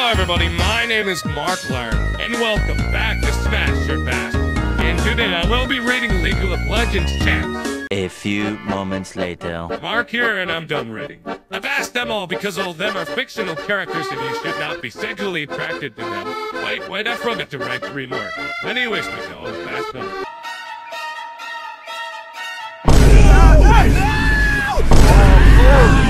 everybody, my name is Markplier, and welcome back to Smash Your Fast. And today I will be reading League of Legends chats. A few moments later. Mark here, and I'm done reading. I've asked them all because all of them are fictional characters and you should not be sexually attracted to them. Wait, I forgot to write 3 more. Anyways, we go fast enough. No!